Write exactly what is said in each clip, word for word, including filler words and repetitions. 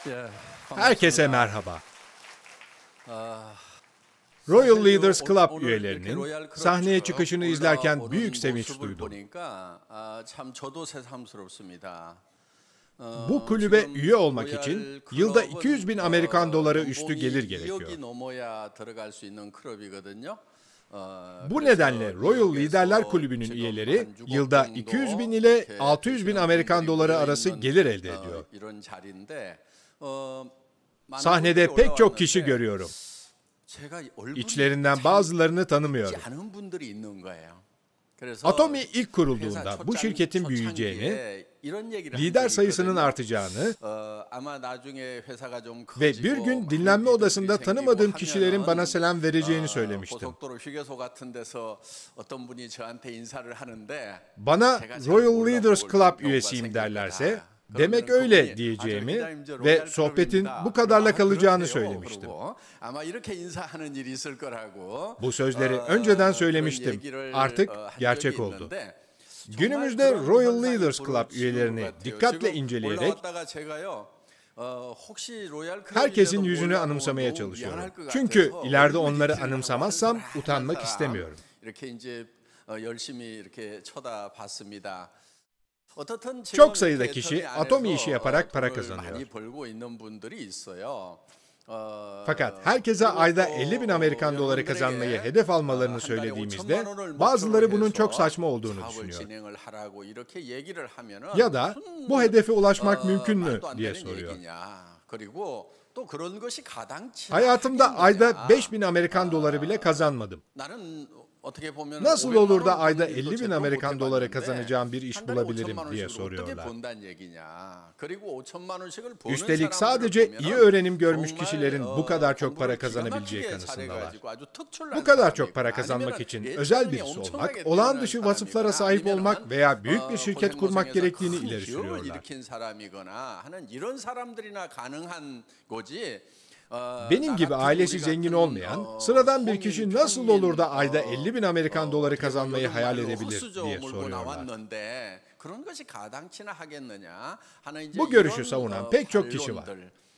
Herkese merhaba. Royal Leaders Club üyelerinin sahneye çıkışını izlerken büyük sevinç duydum. Bu kulübe üye olmak için yılda iki yüz bin Amerikan doları üstü gelir gerekiyor. Bu nedenle Royal Liderler Kulübü'nün üyeleri yılda iki yüz bin ile altı yüz bin Amerikan doları arası gelir elde ediyor. Sahnede pek çok kişi görüyorum. İçlerinden bazılarını tanımıyorum. Atomi ilk kurulduğunda bu şirketin büyüyeceğini, lider sayısının artacağını ve bir gün dinlenme odasında tanımadığım kişilerin bana selam vereceğini söylemiştim. Bana Royal Leaders Club üyesiyim derlerse, demek öyle diyeceğimi ve sohbetin bu kadarla kalacağını söylemiştim. Bu sözleri önceden söylemiştim. Artık gerçek oldu. Günümüzde Royal Leaders Club üyelerini dikkatle inceleyerek herkesin yüzünü anımsamaya çalışıyorum. Çünkü ileride onları anımsamazsam utanmak istemiyorum. Çok sayıda kişi Atomi işi yaparak para kazanıyor. Fakat herkese ayda elli bin Amerikan doları kazanmayı hedef almalarını söylediğimizde bazıları bunun çok saçma olduğunu düşünüyor. Ya da bu hedefe ulaşmak mümkün mü diye soruyor. Hayatımda ayda beş bin Amerikan doları bile kazanmadım. Nasıl olur da ayda elli bin Amerikan doları kazanacağım bir iş bulabilirim diye soruyorlar. Üstelik sadece iyi öğrenim görmüş kişilerin bu kadar çok para kazanabileceği kanısındalar. Bu kadar çok para kazanmak için özel birisi olmak, olağan dışı vasıflara sahip olmak veya büyük bir şirket kurmak gerektiğini ileri sürüyorlar. Benim gibi ailesi zengin olmayan, sıradan bir kişi nasıl olur da ayda elli bin Amerikan doları kazanmayı hayal edebilir diye soruyorlar. Bu görüşü savunan pek çok kişi var.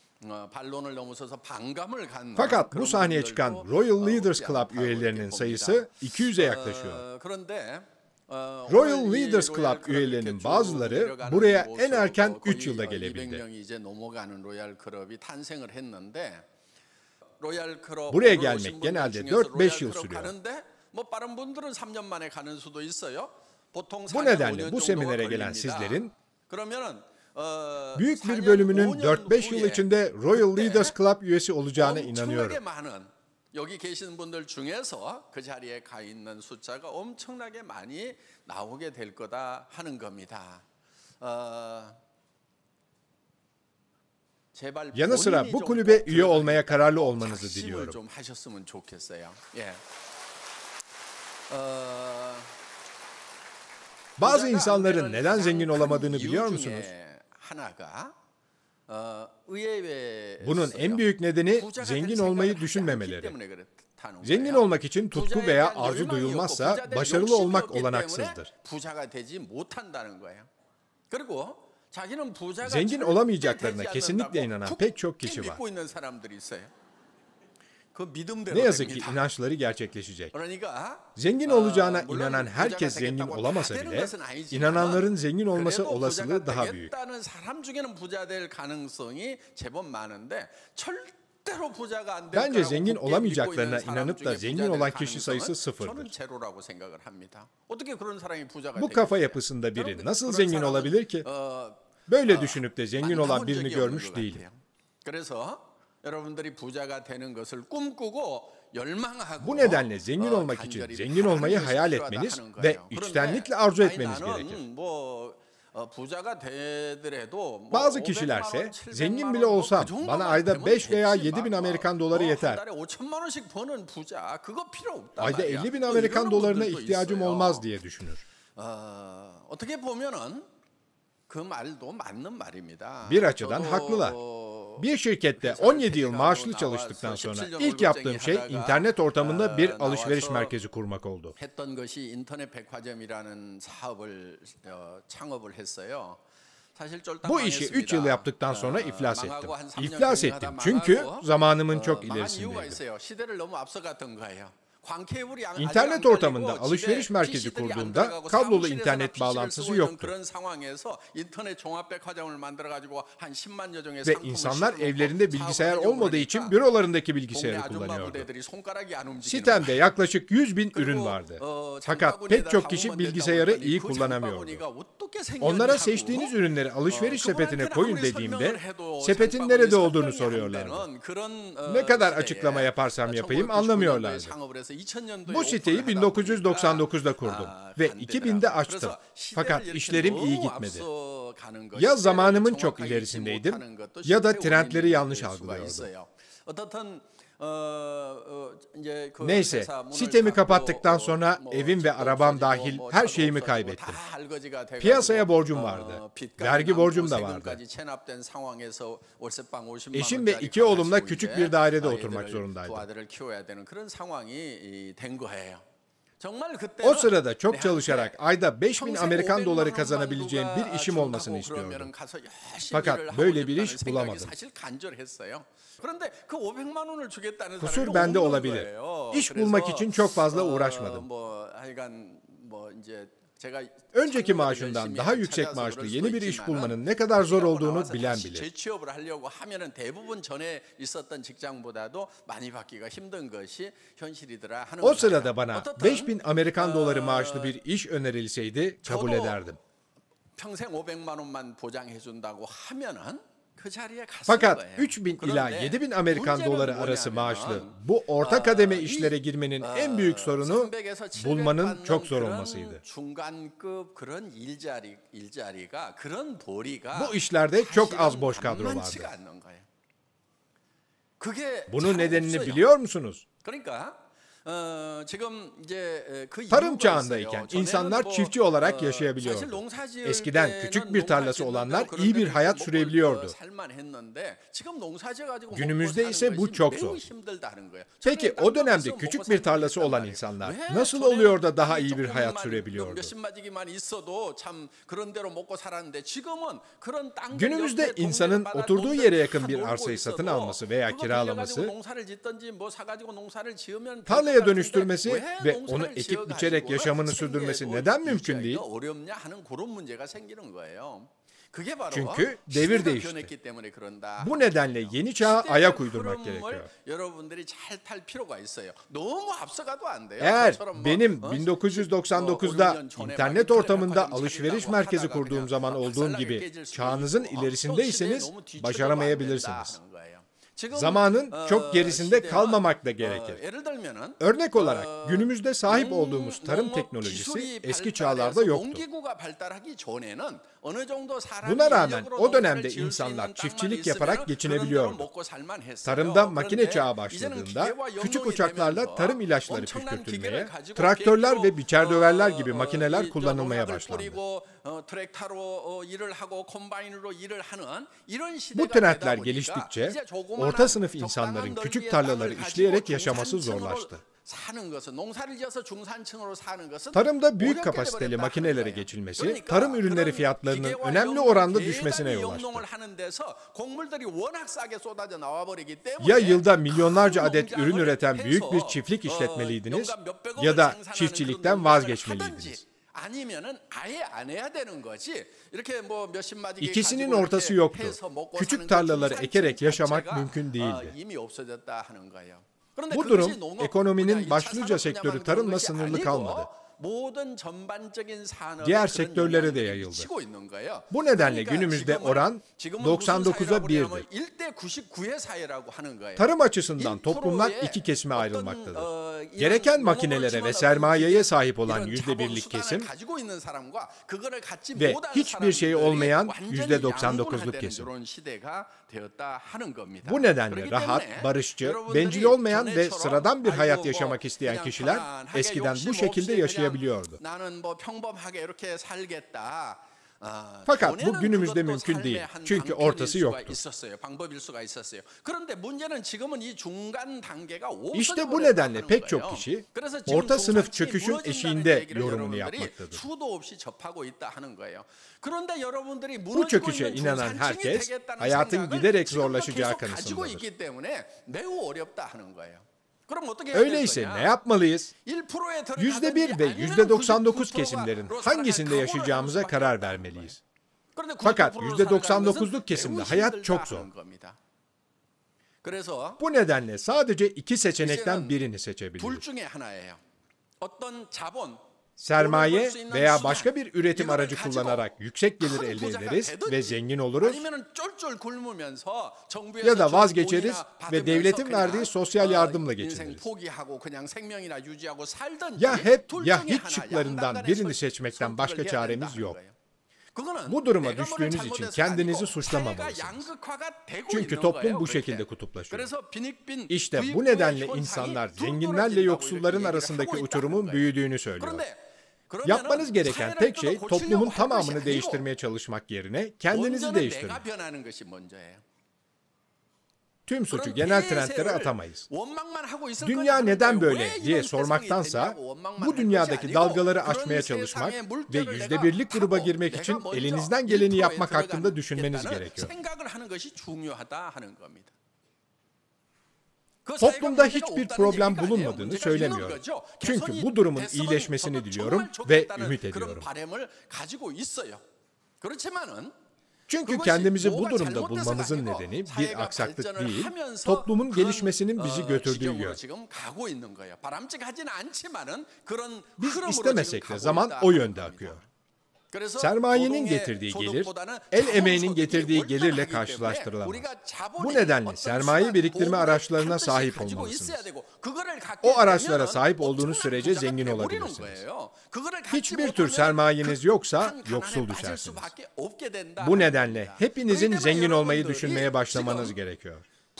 Fakat bu sahneye çıkan Royal Leaders Club üyelerinin sayısı iki yüze yaklaşıyor. Royal Leaders Club üyelerinin bazıları buraya en erken üç yılda gelebildi. Buraya gelmek genelde dört beş yıl sürüyor. Bu nedenle bu seminere gelen sizlerin büyük bir bölümünün dört beş yıl içinde Royal Leaders Club üyesi olacağına inanıyorum. 여기 계신 분들 중에서 그 자리에 가 있는 숫자가 엄청나게 많이 나오게 될 거다 하는 겁니다. Yanı sıra bu kulübe üye olmaya kararlı olmanızı diliyorum. Bazı insanların neden zengin olamadığını biliyor musunuz? Bunun en büyük nedeni zengin olmayı düşünmemeleri. Zengin olmak için tutku veya arzu duyulmazsa başarılı olmak olanaksızdır. Zengin olamayacaklarına kesinlikle inanan pek çok kişi var. Ne yazık ki inançları gerçekleşecek. Zengin olacağına inanan herkes zengin olamasa bile, inananların zengin olması olasılığı daha büyük. Bence zengin olamayacaklarına inanıp da zengin olan kişi sayısı sıfırdır. Bu kafa yapısında biri nasıl zengin olabilir ki? Böyle düşünüp de zengin olan birini görmüş değilim. Bu nedenle zengin olmak için zengin olmayı hayal etmeniz ve içtenlikle arzu etmeniz gerekir. Bazı kişilerse zengin bile olsam bana ayda beş veya yedi bin Amerikan doları yeter. Ayda elli bin Amerikan dolarına ihtiyacım olmaz diye düşünür. Bir açıdan haklılar. Bir şirkette on yedi yıl maaşlı çalıştıktan sonra ilk yaptığım şey internet ortamında bir alışveriş merkezi kurmak oldu. Bu işi üç yıl yaptıktan sonra iflas ettim. İflas ettim çünkü zamanımın çok ilerisindeydim. İnternet ortamında alışveriş merkezi kurduğumda kablolu internet bağlantısı yoktu. Ve insanlar evlerinde bilgisayar olmadığı için bürolarındaki bilgisayarı kullanıyordu. Sitemde yaklaşık yüz bin ürün vardı. Fakat pek çok kişi bilgisayarı iyi kullanamıyordu. Onlara seçtiğiniz ürünleri alışveriş sepetine koyun dediğimde sepetin nerede olduğunu soruyorlardı. Ne kadar açıklama yaparsam yapayım anlamıyorlardı. Bu siteyi bin dokuz yüz doksan dokuzda kurdum ve iki binde açtım. Fakat işlerim iyi gitmedi. Ya zamanımın çok ilerisindeydim ya da trendleri yanlış algılıyordum. Neyse, sitemi kapattıktan sonra evim ve arabam dahil her şeyimi kaybettim. Piyasaya borcum vardı. Vergi borcum da vardı. Eşim ve iki oğlumla küçük bir dairede oturmak zorundaydım. O sırada çok çalışarak ayda beş bin Amerikan doları kazanabileceğim bir işim olmasını istiyordum. Fakat böyle bir iş bulamadım. Kusur bende olabilir. İş bulmak için çok fazla uğraşmadım. Önceki maaşından daha yüksek maaşlı yeni bir iş bulmanın ne kadar zor olduğunu bilen bilir. O sırada bana beş bin Amerikan doları maaşlı bir iş önerilseydi kabul ederdim. Fakat üç bin ila yedi bin Amerikan doları arası maaşlı bu orta kademe işlere girmenin en büyük sorunu bulmanın çok zor olmasıydı. Bu işlerde çok az boş kadro vardı. Bunun nedenini biliyor musunuz? Tarım çağındayken insanlar çiftçi olarak yaşayabiliyordu. Eskiden küçük bir tarlası olanlar iyi bir hayat sürebiliyordu. Günümüzde ise bu çok zor. Peki o dönemde küçük bir tarlası olan insanlar nasıl oluyor da daha iyi bir hayat sürebiliyordu? Günümüzde insanın oturduğu yere yakın bir arsayı satın alması veya kiralaması, tarlaya dönüştürmesi ve onu ekip biçerek yaşamını sürdürmesi neden mümkün değil? Çünkü devir değişti. Bu nedenle yeni çağa ayak uydurmak gerekiyor. Eğer benim bin dokuz yüz doksan dokuzda internet ortamında alışveriş merkezi kurduğum zaman olduğum gibi çağınızın ilerisindeyseniz başaramayabilirsiniz. Zamanın çok gerisinde kalmamak da gerekir. Örnek olarak günümüzde sahip olduğumuz tarım teknolojisi eski çağlarda yoktu. Buna rağmen o dönemde insanlar çiftçilik yaparak geçinebiliyordu. Tarımda makine çağı başladığında küçük uçaklarla tarım ilaçları püskürtülmeye, traktörler ve biçer döverler gibi makineler kullanılmaya başlandı. Bu trendler geliştikçe orta sınıf insanların küçük tarlaları işleyerek yaşaması zorlaştı. Tarımda büyük kapasiteli makinelere geçilmesi, tarım ürünleri fiyatlarının önemli oranda düşmesine yol açtı. Ya yılda milyonlarca adet ürün üreten büyük bir çiftlik işletmeliydiniz ya da çiftçilikten vazgeçmeliydiniz. İkisinin ortası yoktu. Küçük tarlaları ekerek yaşamak mümkün değildi. Bu durum ekonominin başlıca sektörü tarımla sınırlı kalmadı. Diğer sektörlere de yayıldı. Bu nedenle günümüzde oran doksan dokuza birdir. Tarım açısından toplumlar iki kesime ayrılmaktadır. Gereken makinelere ve sermayeye sahip olan yüzde birlik kesim ve hiçbir şey olmayan yüzde doksan dokuzluk kesim. Bu nedenle rahat, barışçı, bencil olmayan ve sıradan bir hayat yaşamak isteyen kişiler eskiden bu şekilde yaşayabiliyordu. Fakat bu günümüzde mümkün değil. Çünkü ortası yoktu. İşte bu nedenle pek çok kişi orta sınıf çöküşün eşiğinde yorumunu yapmaktadır. Bu çöküşe inanan herkes hayatın giderek zorlaşacağı kanısındadır. Öyleyse ne yapmalıyız? yüzde bir ve yüzde doksan dokuz kesimlerin hangisinde yaşayacağımıza karar vermeliyiz. Fakat yüzde doksan dokuzluk kesimde hayat çok zor. Bu nedenle sadece iki seçenekten birini seçebiliriz. Sermaye veya başka bir üretim aracı kullanarak yüksek gelir elde ederiz ve zengin oluruz, ya da vazgeçeriz ve devletin verdiği sosyal yardımla geçiniriz. Ya hep ya hiç şıklarından birini seçmekten başka çaremiz yok. Bu duruma düştüğünüz için kendinizi suçlamamalısınız. Çünkü toplum bu şekilde kutuplaşıyor. İşte bu nedenle insanlar zenginlerle yoksulların arasındaki uçurumun büyüdüğünü söylüyor. Yapmanız gereken tek şey toplumun tamamını değiştirmeye çalışmak yerine kendinizi değiştirmek. Tüm suçu genel trendlere atamayız. Dünya neden böyle diye sormaktansa bu dünyadaki dalgaları aşmaya çalışmak ve yüzde birlik gruba girmek için elinizden geleni yapmak hakkında düşünmeniz gerekiyor. Toplumda hiçbir problem bulunmadığını söylemiyorum. Çünkü bu durumun iyileşmesini diliyorum ve ümit ediyorum. Çünkü kendimizi bu durumda bulmamızın nedeni bir aksaklık değil, toplumun gelişmesinin bizi götürdüğü yön. Biz istemesek de zaman o yönde akıyor. Sermayenin getirdiği gelir, el emeğinin getirdiği gelirle karşılaştırılamaz. Bu nedenle sermaye biriktirme araçlarına sahip olmalısınız. O araçlara sahip olduğunuz sürece zengin olabilirsiniz. Hiçbir tür sermayeniz yoksa yoksul düşersiniz. Bu nedenle hepinizin zengin olmayı düşünmeye başlamanız gerekiyor.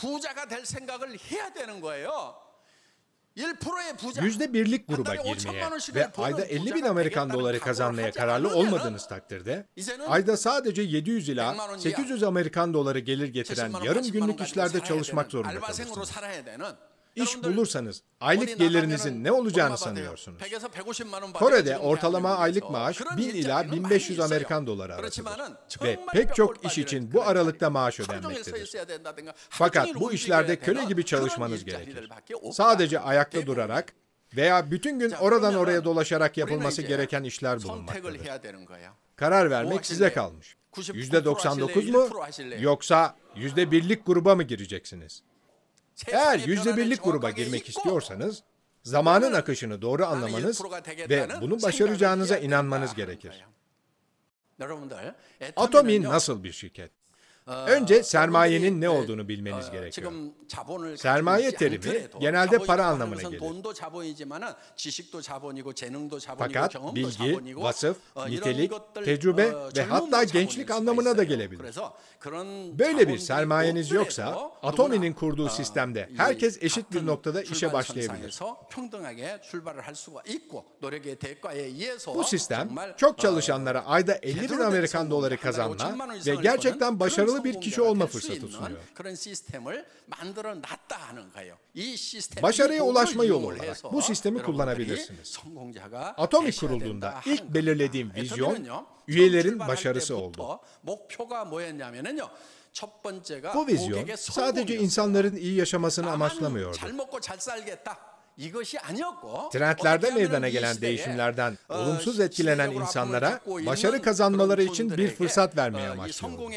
Yüzde birlik gruba girmeye ve ayda elli bin Amerikan doları kazanmaya kararlı olmadığınız takdirde, ayda sadece yedi yüz ila sekiz yüz Amerikan doları gelir getiren yarım günlük işlerde çalışmak zorunda kalırsınız. İş bulursanız aylık gelirinizin ne olacağını sanıyorsunuz. Kore'de ortalama aylık maaş bin ila bin beş yüz Amerikan doları arasıdır ve pek çok iş için bu aralıkta maaş ödenmektedir. Fakat bu işlerde köle gibi çalışmanız gerekir. Sadece ayakta durarak veya bütün gün oradan oraya dolaşarak yapılması gereken işler bulunmaktadır. Karar vermek size kalmış. yüzde doksan dokuz mu yoksa yüzde birlik gruba mı gireceksiniz? Eğer yüzde birlik gruba girmek istiyorsanız, zamanın akışını doğru anlamanız ve bunu başaracağınıza inanmanız gerekir. Atomi nasıl bir şirket? Önce sermayenin ne olduğunu bilmeniz gerekiyor. Sermaye terimi genelde para anlamına gelir. Fakat bilgi, vasıf, nitelik, tecrübe ve hatta gençlik anlamına da gelebilir. Böyle bir sermayeniz yoksa, Atomi'nin kurduğu sistemde herkes eşit bir noktada işe başlayabilir. Bu sistem, çok çalışanlara ayda elli bin Amerikan doları kazanma ve gerçekten başarılı bir kişi olma fırsatı sunuyor. Başarıya ulaşma yolu olarak bu sistemi kullanabilirsiniz. Atomi kurulduğunda ilk belirlediğim vizyon, üyelerin başarısı oldu. Bu vizyon sadece insanların iyi yaşamasını amaçlamıyordu. Trendlerde meydana gelen değişimlerden olumsuz etkilenen insanlara başarı kazanmaları için bir fırsat vermeye amaçlıyordu.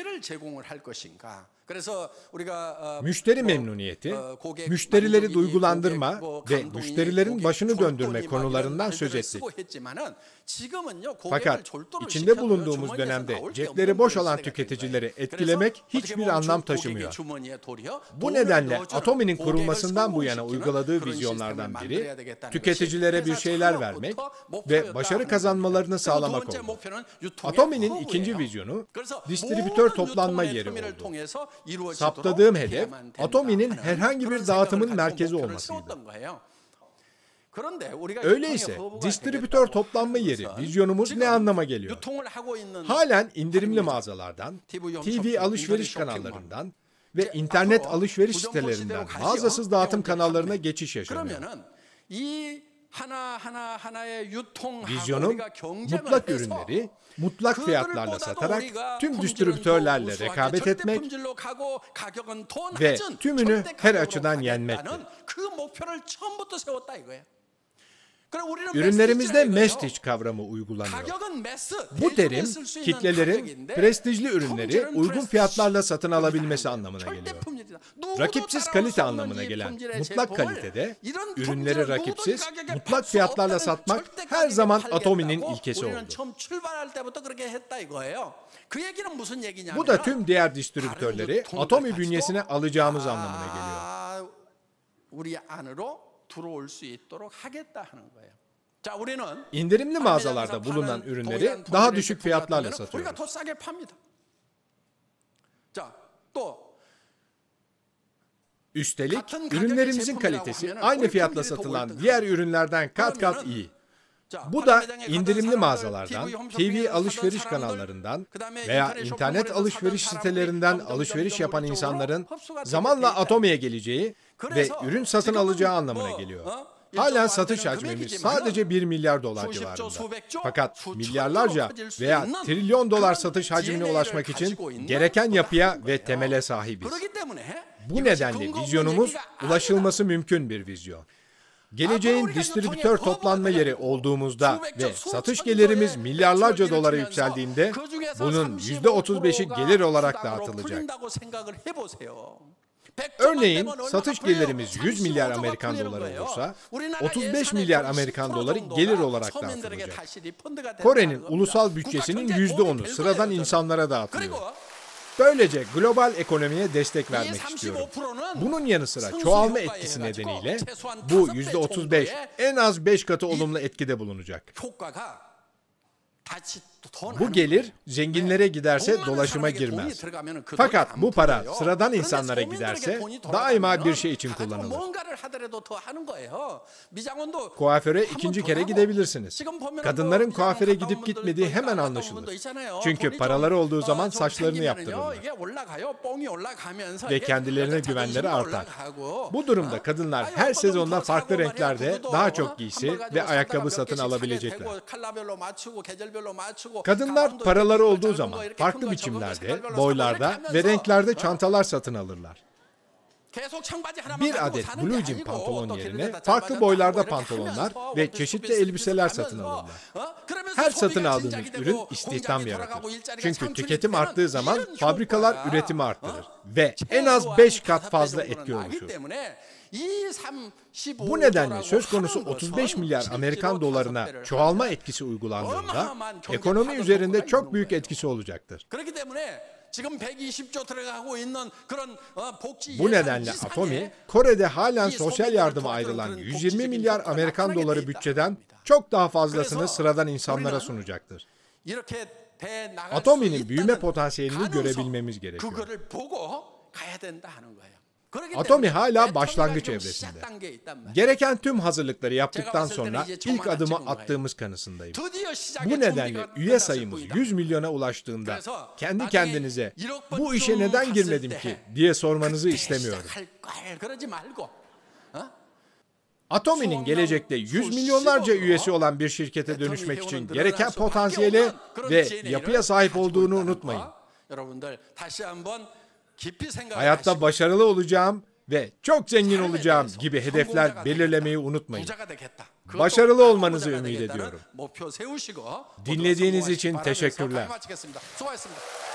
Müşteri memnuniyeti, müşterileri duygulandırma ve müşterilerin başını döndürme konularından söz ettik. Fakat içinde bulunduğumuz dönemde cepleri boş olan tüketicileri etkilemek hiçbir anlam taşımıyor. Bu nedenle Atomi'nin kurulmasından bu yana uyguladığı vizyonlardan biri, tüketicilere bir şeyler vermek ve başarı kazanmalarını sağlamak oldu. Atomi'nin ikinci vizyonu, distribütör toplanma yeri oldu. Saptadığım hedef, Atomi'nin herhangi bir dağıtımın merkezi olmasıydı. Öyleyse distribütör toplanma yeri vizyonumuz ne anlama geliyor? Halen indirimli mağazalardan, T V alışveriş kanallarından ve internet alışveriş sitelerinden mağazasız dağıtım kanallarına geçiş yaşanıyor. Vizyonum mutlak ürünleri mutlak fiyatlarla satarak tüm distribütörlerle rekabet etmek ve tümünü her açıdan yenmektir. Ürünlerimizde mestige kavramı uygulanıyor. Bu terim kitlelerin prestijli ürünleri uygun fiyatlarla satın alabilmesi anlamına geliyor. Rakipsiz kalite anlamına gelen mutlak kalitede ürünleri rakipsiz, mutlak fiyatlarla satmak her zaman Atomi'nin ilkesi oldu. Bu da tüm diğer distribütörleri Atomi bünyesine alacağımız anlamına geliyor. İndirimli mağazalarda bulunan ürünleri daha düşük fiyatlarla satıyoruz. Üstelik ürünlerimizin kalitesi aynı fiyatla satılan diğer ürünlerden kat kat iyi. Bu da indirimli mağazalardan, T V alışveriş kanallarından veya internet alışveriş sitelerinden alışveriş yapan insanların zamanla Atomi'ye geleceği ve ürün satın alacağı anlamına geliyor. Halen satış hacmimiz sadece bir milyar dolar civarında. Fakat milyarlarca veya trilyon dolar satış hacmine ulaşmak için gereken yapıya ve temele sahibiz. Bu nedenle vizyonumuz ulaşılması mümkün bir vizyon. Geleceğin distribütör toplanma yeri olduğumuzda ve satış gelirimiz milyarlarca dolara yükseldiğinde bunun yüzde otuz beşi gelir olarak dağıtılacak. Örneğin satış gelirimiz yüz milyar Amerikan doları olursa otuz beş milyar Amerikan doları gelir olarak dağıtılacak. Kore'nin ulusal bütçesinin yüzde onu sıradan insanlara dağıtılıyor. Böylece global ekonomiye destek vermek istiyorum. Bunun yanı sıra çoğalma etkisi nedeniyle bu yüzde otuz beş en az beş katı olumlu etkide bulunacak. Bu gelir zenginlere giderse dolaşıma girmez. Fakat bu para sıradan insanlara giderse daima bir şey için kullanılır. Kuaföre ikinci kere gidebilirsiniz. Kadınların kuaföre gidip gitmediği hemen anlaşılır. Çünkü paraları olduğu zaman saçlarını yaptırırlar. Ve kendilerine güvenleri artar. Bu durumda kadınlar her sezonda farklı renklerde daha çok giysi ve ayakkabı satın alabilecekler. Kadınlar paraları olduğu zaman farklı biçimlerde, boylarda ve renklerde çantalar satın alırlar. Bir adet blue jean pantolon yerine farklı boylarda pantolonlar ve çeşitli elbiseler satın alırlar. Her satın aldığınız ürün istihdam yaratır. Çünkü tüketim arttığı zaman fabrikalar üretimi arttırır ve en az beş kat fazla etki oluşur. Bu nedenle söz konusu otuz beş milyar Amerikan dolarına çoğalma etkisi uygulandığında ekonomi üzerinde çok büyük etkisi olacaktır. Bu nedenle Atomi, Kore'de halen sosyal yardıma ayrılan yüz yirmi milyar Amerikan doları bütçeden çok daha fazlasını sıradan insanlara sunacaktır. Atomi'nin büyüme potansiyelini görebilmemiz gerekiyor. Atomi hala başlangıç evresinde. Gereken tüm hazırlıkları yaptıktan sonra ilk adımı attığımız kanısındayım. Bu nedenle üye sayımız yüz milyona ulaştığında kendi kendinize bu işe neden girmedim ki diye sormanızı istemiyorum. Atomi'nin gelecekte yüz milyonlarca üyesi olan bir şirkete dönüşmek için gereken potansiyele ve yapıya sahip olduğunu unutmayın. Hayatta başarılı olacağım ve çok zengin olacağım gibi hedefler belirlemeyi unutmayın. Başarılı olmanızı ümit ediyorum. Dinlediğiniz için teşekkürler.